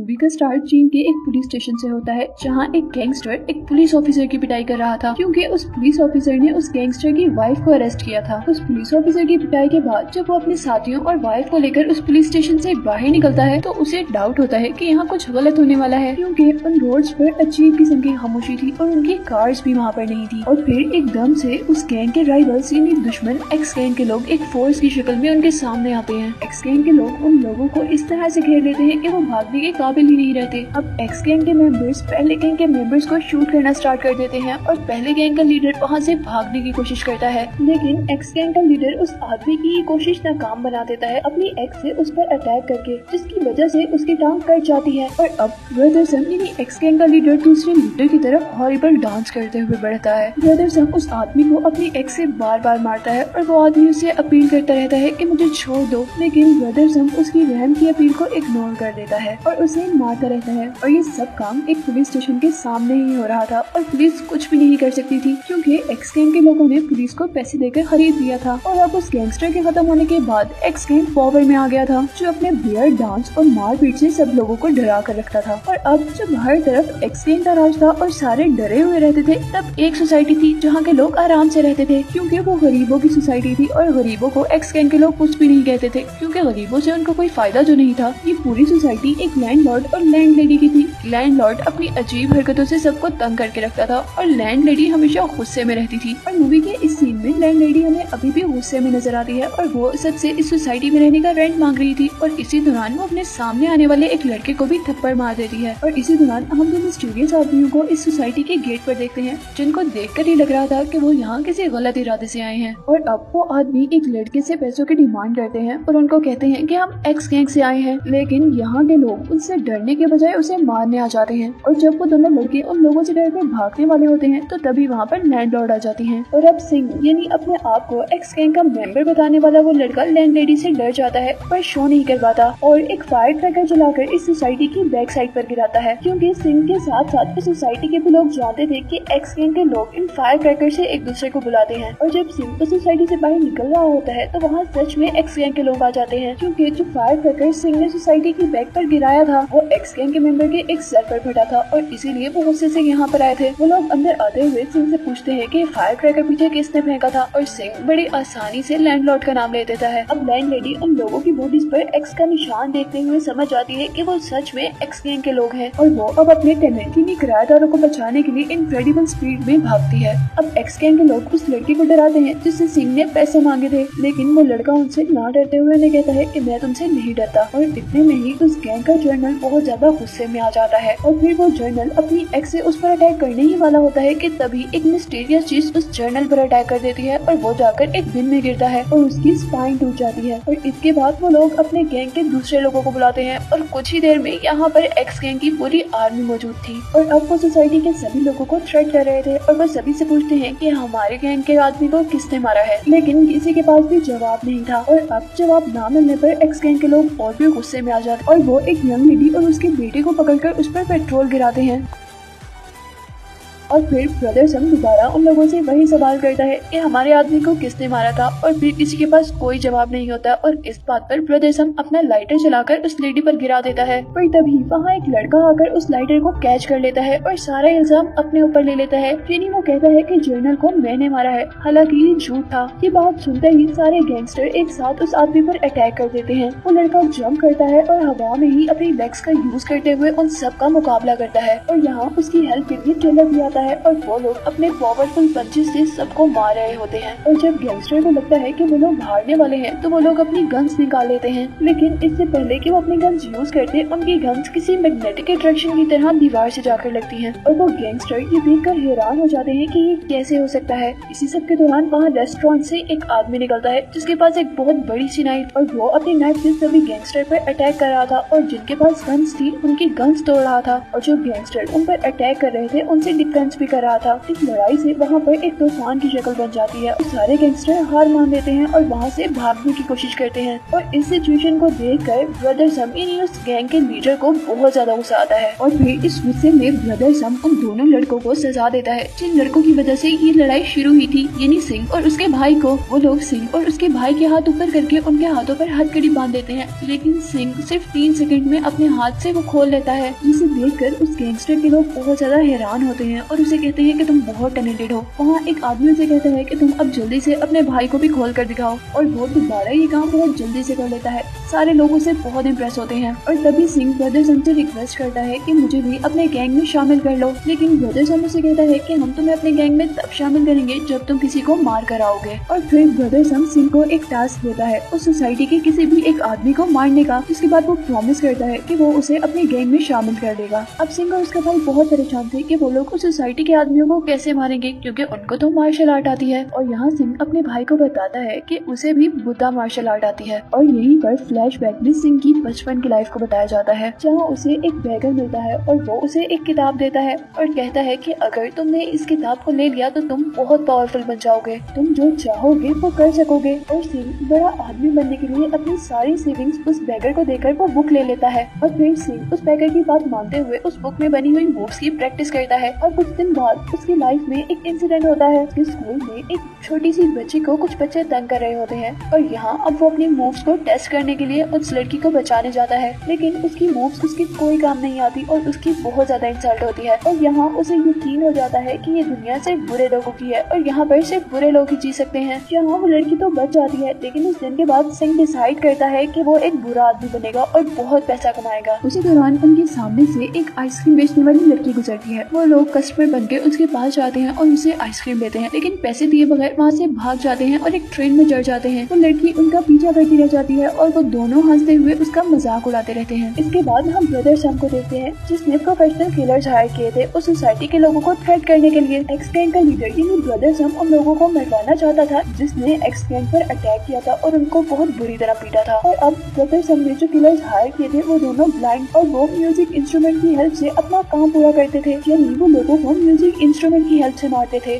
Movie का start चीन के एक पुलिस स्टेशन से होता है, जहां एक गैंगस्टर एक पुलिस ऑफिसर की पिटाई कर रहा था क्योंकि उस पुलिस ऑफिसर ने उस गैंगस्टर की वाइफ को अरेस्ट किया था। उस पुलिस ऑफिसर की पिटाई के बाद जब वो अपने साथियों और वाइफ को लेकर उस पुलिस स्टेशन से बाहर निकलता है तो उसे डाउट होता है कि यहाँ कुछ गलत होने वाला है, क्योंकि उन रोड्स पर अजीब किस्म की खामोशी थी और उनकी कार्स भी वहाँ पर नहीं थी। और फिर एकदम से उस गैंग के राइवल्स यानी दुश्मन एक्स गैंग के लोग एक फोर्स की शक्ल में उनके सामने आते हैं। एक्स गैंग के लोग उन लोगों को इस तरह से घेर लेते हैं कि वो भागने के काबिल ही नहीं रहते। अब एक्स गैंग के मेंबर्स पहले गैंग के मेंबर्स को शूट करना स्टार्ट कर देते हैं और पहले गैंग का लीडर वहाँ से भागने की कोशिश करता है, लेकिन एक्स गैंग का लीडर उस आदमी की कोशिश नाकाम बना देता है अपनी एक्स से उस पर अटैक करके, जिसकी वजह से उसकी टांग कट जाती है। और अब ब्रदर सम यानी एक्स गैंग का लीडर दूसरे लीडर की तरफ हॉरिबल डांस करते हुए बढ़ता है। ब्रदर सम उस आदमी को अपनी एक्स से बार बार मारता है और वो आदमी उसे अपील करता रहता है कि मुझे छोड़ दो, लेकिन ब्रदर सम उसकी रहम की अपील को इग्नोर कर देता है और उसे मारता रहता है। और ये सब काम एक पुलिस स्टेशन के सामने ही हो रहा था और पुलिस कुछ भी नहीं कर सकती थी क्योंकि एक्स गैंग के लोगों ने पुलिस को पैसे देकर खरीद लिया था। और अब उस गैंगस्टर के खत्म होने के बाद एक्स गैंग पावर में आ गया था, जो अपने बियर डांस और मारपीट से सब लोगों को डरा कर रखता था। और अब जब हर तरफ एक्स गैंग का राज था और सारे डरे हुए रहते थे, तब एक सोसाइटी थी जहाँ के लोग आराम से रहते थे क्योंकि वो गरीबों की सोसाइटी थी और गरीबों को एक्स गैंग के लोग कुछ भी नहीं कहते थे क्योंकि गरीबों से उनको कोई फायदा जो नहीं था। ये पूरी सोसाइटी एक लैंडलॉर्ड और लैंडलेडी की थी। लैंडलॉर्ड अपनी अजीब हरकतों से सबको तंग करके रखता था और लैंडलेडी हमेशा गुस्से में रहती थी। और मूवी के इस सीन में लैंडलेडी हमें अभी भी गुस्से में नजर आती है और वो सबसे इस सोसाइटी में रहने का रेंट मांग रही थी। और इसी दौरान वो अपने सामने आने वाले एक लड़के को भी थप्पड़ मार देती है। और इसी दौरान हम दो मिस्टीरियस आदमियों को इस सोसाइटी के गेट पर देखते हैं, जिनको देखकर ही लग रहा था कि वो यहाँ किसी गलत इरादे से आए हैं। और अब वो आदमी एक लड़के से पैसों की डिमांड करते हैं और उनको कहते हैं कि हम एक्स गैंग से आए हैं, लेकिन यहाँ के लोग उनसे डरने के बजाय उसे मारने आ जाते हैं। और जब वो दोनों लड़के उन लोगों से डर कर भागने वाले होते हैं तो तभी वहाँ पर लैंडलॉर्ड आ जाती हैं। और अब सिंह यानी अपने आप को एक्स गैंग का मेंबर बताने वाला वो लड़का लैंडलेडी से डर जाता है पर शो नहीं कर पाता और एक फायर क्रैकर जलाकर इस सोसाइटी की बैक साइड पर गिराता है, क्योंकि सिंह के साथ साथ इस सोसाइटी के भी लोग जानते थे कि एक्स गैंग के लोग इन फायर क्रैकर से एक दूसरे को बुलाते हैं। और जब सिंह उस सोसाइटी से बाहर निकल रहा होता है तो वहाँ सच में एक्स गैंग के लोग आ जाते हैं, क्योंकि जो फायर क्रैकर सिंह ने सोसाइटी की बैक पर गिराया था वो एक्स गैंग के मेंबर के एक सर पर फटा था और इसीलिए वो गुस्से से यहाँ पर आए थे। वो लोग अंदर आते हुए सिंह से पूछते हैं कि फायर क्रैकर पीछे किसने फेंका था और सिंह बड़ी आसानी से लैंडलॉर्ड का नाम ले देता है। अब लैंडलेडी उन लोगों की बॉडीज पर एक्स का निशान देखते हुए समझ जाती है कि वो सच में एक्स गैंग के लोग हैं और वो अब अपने टेनेंट यानी किराएदारों को बचाने के लिए इनक्रेडिबल स्पीड में भागती है। अब एक्स गैंग के लोग उस लड़की को डराते हैं जिससे सिंह ने पैसे मांगे थे, लेकिन वो लड़का उनसे ना डरते हुए उन्हें कहता है कि मैं तुमसे नहीं डरता। और इतने में ही उस गैंग का जनरल बहुत ज्यादा गुस्से में आ जाता है और फिर वो जनरल अपनी एक्स से उस पर अटैक करने ही वाला होता है कि तभी एक मिस्टीरियस चीज उस जनरल पर अटैक कर देती है और वो जाकर एक बिन में गिरता है और उसकी स्पाइन टूट जाती है। और इसके बाद वो लोग अपने गैंग के दूसरे लोगों को बुलाते हैं और कुछ ही देर में यहाँ पर एक्स गैंग की पूरी आर्मी मौजूद थी। और अब वो सोसाइटी के सभी लोगों को थ्रेट कर रहे थे और वो सभी से पूछते हैं कि हमारे गैंग के आदमी को किसने मारा है, लेकिन किसी के पास भी जवाब नहीं था। और अब जवाब ना मिलने पर एक्स गैंग के लोग और भी गुस्से में आ जाते और वो एक यंग लेडी और उसके बेटे को पकड़कर उस पर पेट्रोल गिराते हैं। और फिर ब्रदर सम दोबारा उन लोगों से वही सवाल करता है कि हमारे आदमी को किसने मारा था और फिर किसी के पास कोई जवाब नहीं होता और इस बात पर ब्रदर सम अपना लाइटर चलाकर उस लेडी पर गिरा देता है। पर तभी वहाँ एक लड़का आकर उस लाइटर को कैच कर लेता है और सारा इल्जाम अपने ऊपर ले लेता है। फिर वो कहता है कि जनरल को मैंने मारा है, हालांकि ये झूठ था। ये बात सुनते ही सारे गैंगस्टर एक साथ उस आदमी पर अटैक कर देते हैं। वो लड़का जंप करता है और हवा में ही अपनी लेग्स का यूज करते हुए उन सब का मुकाबला करता है और यहाँ उसकी हेल्प के लिए टेलर भी आता है और वो लोग अपने पावरफुल पंचेस से सबको मार रहे होते हैं। और जब गैंगस्टर को लगता है कि वो लोग हारने वाले हैं तो वो लोग अपनी गन्स निकाल लेते हैं, लेकिन इससे पहले कि वो अपनी गन्स यूज करते उनकी गन्स किसी मैग्नेटिक अट्रैक्शन की तरह दीवार से जाकर लगती हैं और वो गैंगस्टर ये देखकर हैरान हो जाते हैं कि ये कैसे हो सकता है। इसी सब के दौरान वहाँ रेस्टोरेंट से एक आदमी निकलता है जिसके पास एक बहुत बड़ी सी नाइफ और वो अपनी नाइफ से सभी गैंगस्टर पर अटैक कर रहा था और जिनके पास गन्स थी उनकी गन्स तोड़ रहा था और जो गैंगस्टर उन पर अटैक कर रहे थे उनसे डिफेंस लंच भी कर रहा था। इस लड़ाई से वहाँ पर एक तूफान की शक्ल बन जाती है और सारे गैंगस्टर हार मान लेते हैं और वहाँ से भागने की कोशिश करते हैं। और इस सिचुएशन को देखकर ब्रदर सम यानी उस गैंग के लीडर को बहुत ज्यादा गुस्सा आता है और फिर इस गुस्से में ब्रदर सम उन दोनों लड़कों को सजा देता है जिन लड़कों की वजह से ये लड़ाई शुरू हुई थी, यानी सिंह और उसके भाई को। वो लोग सिंह और उसके भाई के हाथ ऊपर करके उनके हाथों पर हथकड़ी बांध देते हैं, लेकिन सिंह सिर्फ 3 सेकंड में अपने हाथ से वो खोल लेता है। जिसे देखकर उस गैंगस्टर के लोग बहुत ज्यादा हैरान होते हैं और उसे कहते हैं कि तुम बहुत टैलेंटेड हो। वहाँ एक आदमी उसे कहता है कि तुम अब जल्दी से अपने भाई को भी खोल कर दिखाओ, और वो दोबारा ये काम बहुत जल्दी से कर लेता है। सारे लोग उसे बहुत इम्प्रेस होते हैं और तभी सिंह ब्रदर सम से रिक्वेस्ट करता है कि मुझे भी अपने गैंग में शामिल कर लो, लेकिन ब्रदर सम उसे कहता है कि हम तुम्हें अपने गैंग में तब शामिल करेंगे जब तुम किसी को मार कर आओगे। और फिर ब्रदर सम सिंह को एक टास्क देता है उस सोसाइटी के किसी भी एक आदमी को मारने का, जिसके बाद वो प्रॉमिस करता है कि वो उसे अपने गैंग में शामिल कर देगा। अब सिंह और उसका भाई बहुत परेशान थे कि वो लोग उस सोसाइटी के आदमियों को कैसे मारेंगे, क्योंकि उनको तो मार्शल आर्ट आती है। और यहाँ सिंह अपने भाई को बताता है कि उसे भी बुद्धा मार्शल आर्ट आती है। और यहीं पर फ्लैशबैक में सिंह की बचपन की लाइफ को बताया जाता है, जहाँ उसे एक बैगर मिलता है और वो उसे एक किताब देता है और कहता है कि अगर तुमने इस किताब को ले लिया तो तुम बहुत पावरफुल बन जाओगे, तुम जो चाहोगे वो कर सकोगे। और सिंह बड़ा आदमी बनने के लिए अपनी सारी सेविंग्स उस बैगर को देकर वो बुक ले लेता है। और फिर सिंह उस बैगर की बात मानते हुए उस बुक में बनी हुई मूव्स की प्रैक्टिस करता है। और कुछ दिन बाद उसकी लाइफ में एक इंसिडेंट होता है। उसके स्कूल में एक छोटी सी बच्ची को कुछ बच्चे तंग कर रहे होते हैं और यहाँ अब वो अपनी मूव्स को टेस्ट करने के लिए उस लड़की को बचाने जाता है, लेकिन उसकी मूव्स उसकी कोई काम नहीं आती और उसकी बहुत ज्यादा इंसल्ट होती है। और यहाँ उसे यकीन हो जाता है कि ये दुनिया सिर्फ बुरे लोगों की है और यहाँ पर सिर्फ बुरे लोग ही जी सकते हैं। यहाँ वो लड़की तो बच जाती है, लेकिन उस दिन के बाद सिंह डिसाइड करता है कि वो एक बुरा आदमी बनेगा और बहुत पैसा कमाएगा। उसी दौरान उनके सामने से एक आइसक्रीम बेचने वाली लड़की गुजरती है। वो लोग कस्टमर बनके उसके पास जाते हैं और उसे आइसक्रीम देते हैं, लेकिन पैसे दिए बगैर वहाँ से भाग जाते हैं और एक ट्रेन में चढ़ जाते हैं। वो लड़की उनका पीछा करती रह जाती है और वो दोनों हंसते हुए उसका मजाक उड़ाते रहते हैं। इसके बाद हम ब्रदर सम को देखते हैं, जिसने प्रोफेशनल किलर्स हायर किए थे उस सोसाइटी के लोगों को थ्रेट करने के लिए। एक्स गैंग का लीडर यानी ब्रदर सम उन लोगों को मरवाना चाहता था जिसने एक्स गैंग पर अटैक किया था और उनको बहुत बुरी तरह पीटा था। और अब ब्रदर सम ने जो किलर्स हायर किए थे वो दोनों ब्लाइंड और वो म्यूजिक इंस्ट्रूमेंट की हेल्प से अपना काम पूरा करते थे, यानी वो लोगों को म्यूजिक इंस्ट्रूमेंट की हेल्प से मारते थे।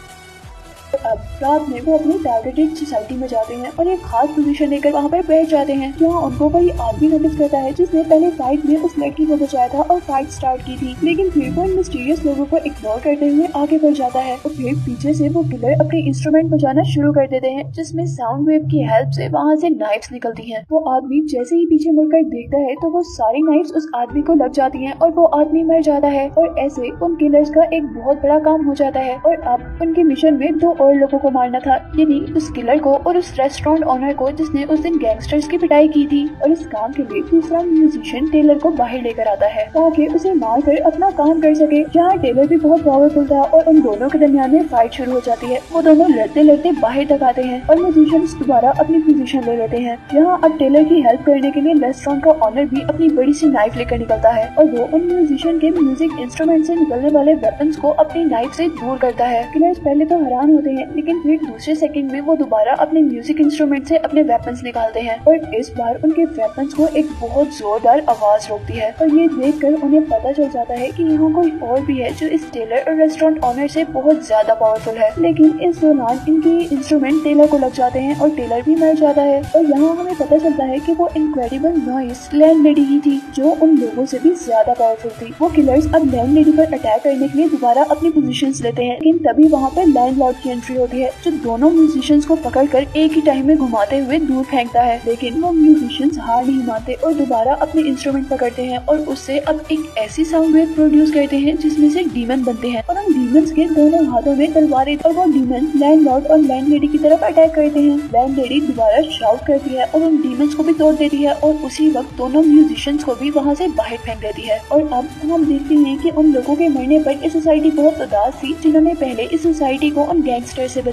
अब रात में वो अपनी टारगेटेड सोसाइटी में जाते हैं और एक खास पोजीशन लेकर वहाँ पर बैठ जाते हैं, जहाँ उनको कोई आदमी नोटिस करता है जिसने पहले फाइट में उस लड़की को बचाया था और फाइट स्टार्ट की थी, लेकिन फिर वो इन मिस्टीरियस लोगों को इग्नोर करते हुए आगे बढ़ जाता है। और फिर पीछे से वो किलर अपने इंस्ट्रूमेंट बजाना शुरू कर देते हैं, जिसमें साउंड वेव की हेल्प से वहाँ से नाइफ्स निकलती हैं। वो आदमी जैसे ही पीछे मुड़कर देखता है तो वो सारी नाइफ्स उस आदमी को लग जाती हैं और वो आदमी मर जाता है। और ऐसे उन किलर्स का एक बहुत बड़ा काम हो जाता है और अब उनके मिशन में 2 और लोगों को मारना था, यानी उस किलर को और उस रेस्टोरेंट ओनर को जिसने उस दिन गैंगस्टर्स की पिटाई की थी। और इस काम के लिए दूसरा म्यूजिशियन टेलर को बाहर लेकर आता है ताकि उसे मार कर अपना काम कर सके। यहाँ टेलर भी बहुत पावरफुल था और उन दोनों के दरमियान में फाइट शुरू हो जाती है। वो दोनों लड़ते लड़ते बाहर तक आते हैं और म्यूजिशियंस दोबारा अपनी पोजीशन ले लेते हैं। यहाँ अब टेलर की हेल्प करने के लिए रेस्टोरेंट का ओनर भी अपनी बड़ी सी नाइफ लेकर निकलता है और वो उन म्यूजिशियन के म्यूजिक इंस्ट्रूमेंट से निकलने वाले वेपन्स को अपनी नाइफ से दूर करता है। किलर्स पहले तो हैरान होते हैं, लेकिन फिर दूसरे सेकंड में वो दोबारा अपने म्यूजिक इंस्ट्रूमेंट से अपने वेपन्स निकालते हैं और इस बार उनके वेपन्स को एक बहुत जोरदार आवाज रोकती है। और ये देखकर उन्हें पता चल जाता है कि यहाँ कोई और भी है जो इस टेलर और रेस्टोरेंट ओनर से बहुत ज्यादा पावरफुल है। लेकिन इस दौरान इनके इंस्ट्रूमेंट टेलर को लग जाते हैं और टेलर भी मर जाता है। और यहाँ हमें पता चलता है कि वो इनक्रेडिबल नॉइस लैंडलेडी ही थी जो उन लोगों से भी ज्यादा पावरफुल थी। वो किलर्स अब लैंडलेडी पर अटैक करने के लिए दोबारा अपनी पोजीशंस लेते हैं, लेकिन तभी वहाँ पर लैंडलॉर्ड की एंट्री होती है जो दोनों म्यूजिशियंस को पकड़कर एक ही टाइम में घुमाते हुए दूर फेंकता है। लेकिन वो म्यूजिशियंस हार नहीं मानते और दोबारा अपने इंस्ट्रूमेंट पकड़ते हैं और उससे अब एक ऐसी साउंड वेव प्रोड्यूस करते हैं जिसमें से डीमन बनते हैं और उन डीमंस के दोनों हाथों में तलवारें और वो डीमन लैंडलॉर्ड और लैंडलेडी की तरफ अटैक करते हैं। लैंडलेडी दोबारा शाउट करती है और उन डीमंस को भी तोड़ देती है और उसी वक्त दोनों म्यूजिशियंस को भी वहाँ से बाहर फेंक देती है। और अब हम देखते हैं कि उन लोगों के मरने पर इस सोसाइटी बहुत उदास थी जिन्होंने पहले इस सोसाइटी को उन गैंगस्टर से बचाया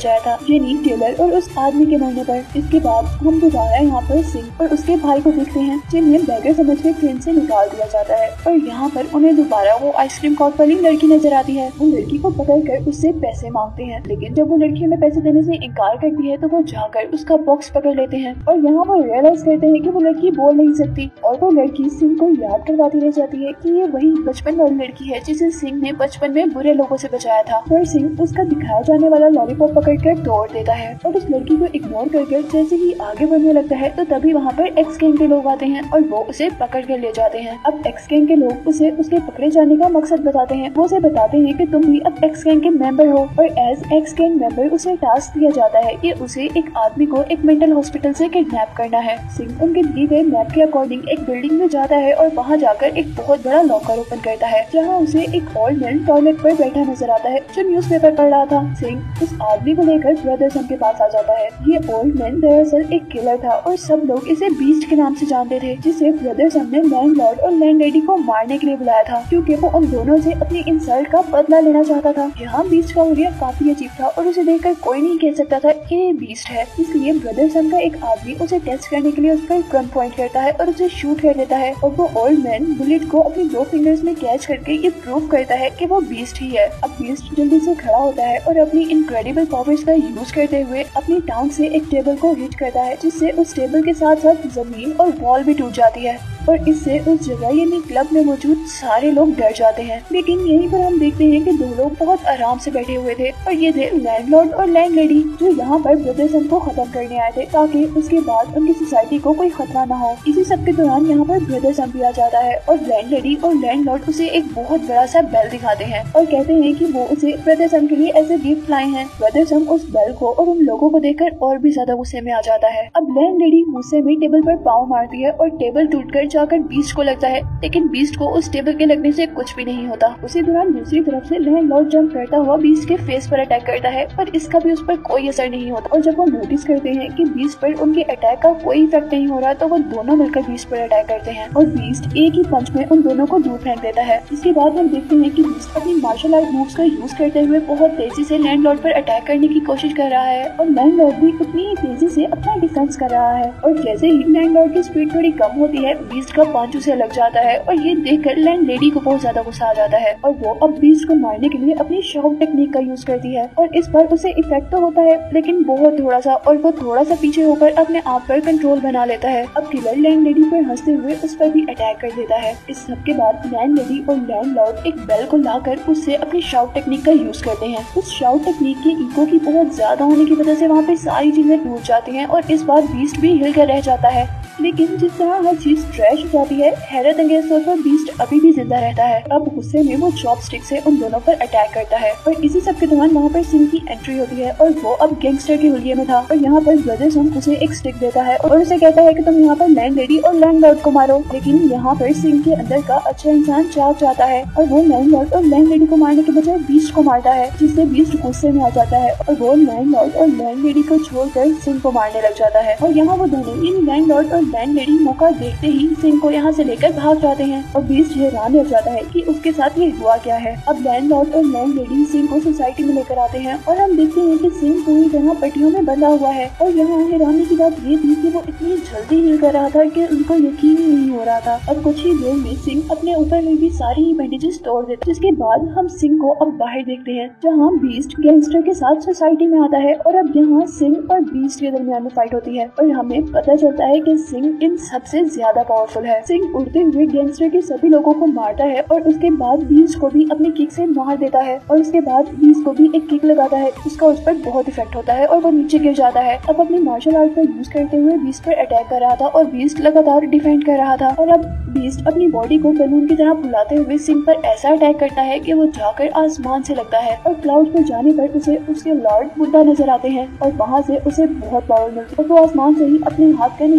बचाया था, जेनी, टेलर और उस आदमी के मरने पर। इसके बाद हम दोबारा यहाँ पर सिंह और उसके भाई को देखते हैं, जिन्हें बैगर समझ के ट्रेन से निकाल दिया जाता है। और यहाँ पर उन्हें दोबारा वो आइसक्रीम कॉट वाली लड़की नजर आती है। वो लड़की को पकड़ कर उससे पैसे मांगते हैं, लेकिन जब वो लड़की उन्हें पैसे देने से इनकार करती है तो वो जाकर उसका बॉक्स पकड़ लेते हैं। और यहाँ वो रियलाइज करते हैं कि वो लड़की बोल नहीं सकती, और वो लड़की सिंह को याद करवाती रह जाती है कि ये वही बचपन वाली लड़की है जिसे सिंह ने बचपन में बुरे लोगों से बचाया था। और सिंह उसका दिखाया जाने वाला लॉलीपॉप पकड़कर तोड़ देता है और उस लड़की को इग्नोर करके जैसे ही आगे बढ़ने लगता है तो तभी वहाँ पर एक्स गैंग के लोग आते हैं और वो उसे पकड़ कर ले जाते हैं। अब एक्स गैंग के लोग उसे उसके पकड़े जाने का मकसद बताते हैं। वो उसे बताते हैं कि तुम भी अब एक्स गैंग के मेंबर हो, और एज एक्स गैंग मेंबर उसे टास्क दिया जाता है कि उसे एक आदमी को एक मेंटल हॉस्पिटल से किडनैप करना है। सिंह उनके दिए गए मैप के अकॉर्डिंग एक बिल्डिंग में जाता है और वहाँ जाकर एक बहुत बड़ा लॉकर ओपन करता है, जहाँ उसे एक ओल्ड मैन टॉयलेट पर बैठा नजर आता है जो न्यूज़पेपर पढ़ रहा था। सिंह उस आदमी को लेकर ब्रदरसन के पास आ जाता है। ये ओल्ड मैन दरअसल एक किलर था और सब लोग इसे बीस्ट के नाम से जानते थे, जिसे ब्रदरसन ने लैंडलॉर्ड और लैंडलेडी को मारने के लिए बुलाया था, क्योंकि वो उन दोनों से अपनी इंसल्ट का बदला लेना चाहता था। यहाँ बीस्ट का हुलिया काफी अजीब था और उसे देखकर कोई नहीं कह सकता था कि ये बीस्ट है, इसलिए ब्रदरसन का एक आदमी उसे टेस्ट करने के लिए उस पर गन पॉइंट करता है और उसे शूट कर देता है। और वो ओल्ड मैन बुलेट को अपनी 2 फिंगर्स में कैच करके ये प्रूव करता है कि वो बीस्ट ही है। अब बीस्ट जल्दी से खड़ा होता है और अपनी इनक्रेडिबल पावर्स का यूज करते हुए अपनी टांग से एक टेबल को हिट करता है, जिससे उस टेबल के साथ साथ जमीन और वॉल भी टूट जाती है। और इससे उस जगह यानी क्लब में मौजूद सारे लोग डर जाते हैं। लेकिन यहीं पर हम देखते हैं कि 2 लोग बहुत आराम से बैठे हुए थे, और ये थे लैंडलॉर्ड और लैंडलेडी, जो यहाँ पर ब्रदरसन को खत्म करने आए थे ताकि उसके बाद उनकी सोसाइटी को कोई खतरा न हो। इसी सब के दौरान यहाँ पर ब्रदरसन भी आ जाता है और लैंडलेडी और लैंडलॉर्ड उसे एक बहुत बड़ा सा बेल दिखाते हैं और कहते हैं कि वो उसे ब्रदरसन के लिए ऐसे गिफ्ट लाए हैं। ब्रदरसन उस बेल को और उन लोगों को देखकर और भी ज्यादा गुस्से में आ जाता है। अब लैंडलेडी गुस्से में टेबल पर पाँव मारती है और टेबल टूटकर जाकर बीस्ट को लगता है, लेकिन बीस्ट को उस टेबल के लगने से कुछ भी नहीं होता। उसी दौरान दूसरी तरफ से लैंडलॉर्ड जंप करता हुआ बीस्ट के फेस पर अटैक करता है, पर इसका भी उस पर कोई असर नहीं होता। और जब वो नोटिस करते हैं कि बीस्ट पर उनके अटैक का कोई इफेक्ट नहीं हो रहा, तो वो दोनों मिलकर बीस्ट पर अटैक करते हैं और बीस्ट एक ही पंच में उन दोनों को दूर फेंक देता है। इसके बाद हम देखते हैं कि बीस्ट अपनी मार्शल आर्ट मूव्स का यूज करते हुए बहुत तेजी से लैंडलॉर्ड पर अटैक करने की कोशिश कर रहा है, और लैंडलॉर्ड भी उतनी ही तेजी से अपना डिफेंस कर रहा है। और जैसे ही लैंडलॉर्ड की स्पीड थोड़ी कम होती है, बीस्ट का पंच उसे लग जाता है, और ये देखकर लैंडलेडी को बहुत ज्यादा गुस्सा आ जाता है और वो अब बीस्ट को मारने के लिए अपनी शॉक टेक्निक का यूज करती है। और इस पर उसे इफेक्ट तो होता है, लेकिन बहुत थोड़ा सा, और वो थोड़ा सा पीछे होकर अपने आप पर कंट्रोल बना लेता है। अब किलर लैंडलेडी पर हंसते हुए उस पर भी अटैक कर देता है। इस सब के बाद लैंडलेडी और लैंडलॉर्ड एक बेल को लाकर उससे अपनी शाउट टेक्निक का यूज करते हैं। उस शाउट टेक्निक के इको की बहुत ज्यादा होने की वजह से वहाँ पे सारी चीजें टूट जाती हैं और इस बार बीस्ट भी हिल कर रह जाता है। लेकिन जिस तरह हर चीज ट्रैश हो जाती है, हैरत अंगेज तौर पर बीस्ट अभी भी जिंदा रहता है। अब गुस्से में वो चॉपस्टिक से उन दोनों पर अटैक करता है, और इसी सब के दौरान वहाँ पर सिंह की एंट्री होती है और वो अब गैंगस्टर के हुलिये में था। और यहाँ पर ब्रदरसन उसे एक स्टिक देता है और उसे कहता है कि तुम यहाँ पर लैंडलेडी और लैंडलॉर्ड को मारो। लेकिन यहाँ पर सिंह के अंदर का अच्छा इंसान जाग जाता है और वो लैंडलॉर्ड और लैंडलेडी को मारने के बजाय बीस्ट को मारता है, जिससे बीस्ट गुस्से में आ जाता है और वो लैंडलॉर्ड और लैंडलेडी को छोड़कर सिंह को मारने लग जाता है। और यहाँ वो दोनों इन लैंडलॉर्ड और लैंडलेडी मौका देखते ही सिंह को यहाँ से लेकर भाग जाते हैं और बीस्ट हैरान रह जाता है कि उसके साथ ये हुआ क्या है। अब लैंडलॉर्ड और लैंडलेडी सिंह को सोसाइटी में लेकर आते हैं और हम देखते हैं कि सिंह पूरी तरह पट्टियों में बंधा हुआ है। और यहाँ हैरानी की बात ये थी कि वो इतनी जल्दी हिल कर रहा था कि उनको यकीन ही नहीं हो रहा था। अब कुछ ही देर में सिंह अपने ऊपर लगी सारी बैंडेजेस तोड़ देता है, जिसके बाद हम सिंह को अब बाहर देखते हैं, जहाँ बीस्ट गैंगस्टर के साथ सोसाइटी में आता है। और अब यहाँ सिंह और बीस्ट के दरमियान में फाइट होती है और हमें पता चलता है कि सिंह इन सबसे ज्यादा पावरफुल है। सिंह उड़ते हुए गैंगस्टर के सभी लोगों को मारता है और उसके बाद बीस्ट को भी अपनी किक से मार देता है, और उसके बाद बीस्ट को भी एक किक लगाता है, उसका उस पर बहुत इफेक्ट होता है और वो नीचे गिर जाता है। अब अपनी मार्शल आर्ट का यूज करते हुए बीस्ट पर अटैक कर रहा था और बीस्ट लगातार डिफेंड कर रहा था। और अब बीस्ट अपनी बॉडी को बैलून की तरह फुलाते हुए सिंह पर ऐसा अटैक करता है कि वो जाकर आसमान से लगता है, और क्लाउड पर जाने पर उसे उसके लॉर्ड बुद्धा नजर आते हैं और वहाँ से उसे बहुत पावर मिलती है और वो आसमान से ही अपने हाथ का निशान बना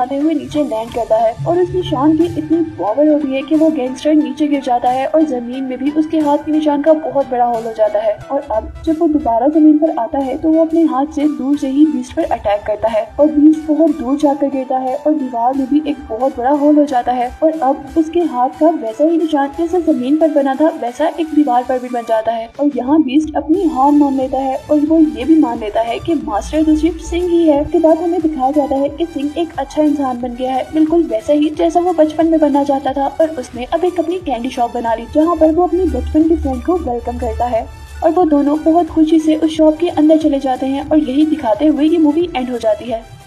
बनाते हुए नीचे लैंड करता है और उस निशान की इतनी पावर होती है कि वो गैंगस्टर नीचे गिर जाता है और जमीन में भी उसके हाथ के निशान का बहुत बड़ा होल हो जाता है। और अब जब वो दोबारा जमीन पर आता है तो वो अपने हाथ से दूर से ही बीस्ट पर अटैक करता है और बीस्ट बहुत दूर जाकर गिरता है और दीवार में भी एक बहुत बड़ा होल हो जाता है। और अब उसके हाथ का वैसा ही निशान जैसा जमीन पर बना था वैसा एक दीवार पर भी बन जाता है। और यहाँ बीस्ट अपनी हार मान लेता है और वो ये भी मान लेता है कि मास्टर तो सिर्फ सिंह ही है। इसके बाद हमें दिखाया जाता है कि सिंह एक अच्छा इंसान बन गया है, बिल्कुल वैसा ही जैसा वो बचपन में बनना चाहता था। और उसने अब एक अपनी कैंडी शॉप बना ली जहाँ पर वो अपनी बचपन की फ्रेंड को वेलकम करता है और वो दोनों बहुत खुशी से उस शॉप के अंदर चले जाते हैं और यही दिखाते हुए ये मूवी एंड हो जाती है।